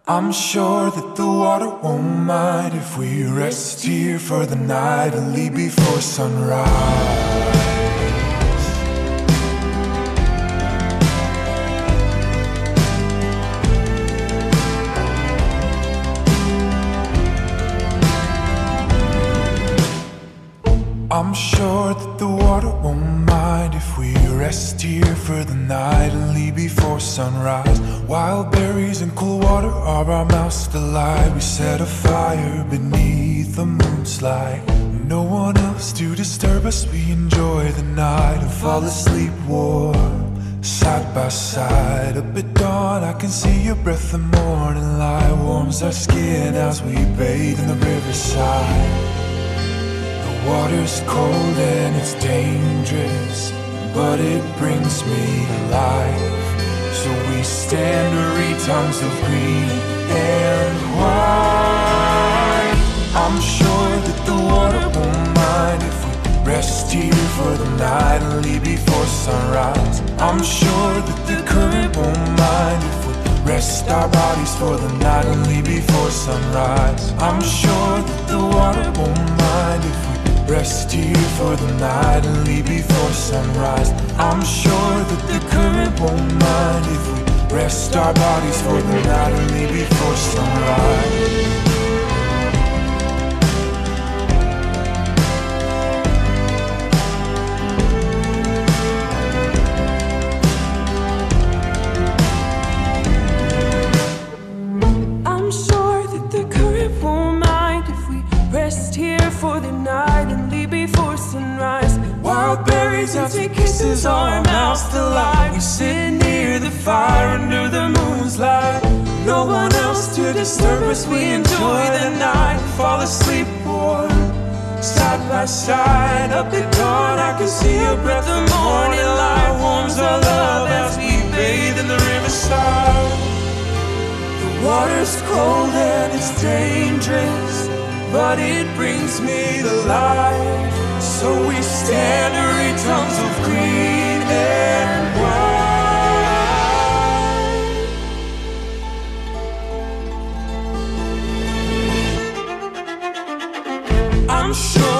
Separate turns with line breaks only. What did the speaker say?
I'm sure that the water won't mind if we rest here for the night and leave before sunrise. I'm sure that the water won't mind if we rest here for the night and leave before sunrise. Wild berries and cool water are our mouths' delight. We set a fire beneath the moon's light. No one else to disturb us, we enjoy the night and fall asleep warm, side by side. Up at dawn I can see your breath, the morning light warms our skin as we bathe in the riverside. Water's cold and it's dangerous, but it brings me to life. So we stand to read tongues of green and white. I'm sure that the water won't mind if we rest here for the night and leave before sunrise. I'm sure that the current won't mind if we rest our bodies for the night and leave before sunrise. I'm sure that the water won't mind if we rest here for the night and leave before sunrise. I'm sure that the current won't mind if we rest our bodies for the night and leave before sunrise.
I'm sure that the current won't mind if we rest here for the night and leave before sunrise.
Wild berries and sweet kisses on our mouths delight. We sit near the fire under the moon's light. No one else to disturb us, we enjoy the night, fall asleep warm, side by side. Up at dawn I can see your breath, the morning light warms our love as we bathe in the riverside. The water's cold and it's dangerous, but it brings me to life. So we stand to read tongues of green and white. I'm sure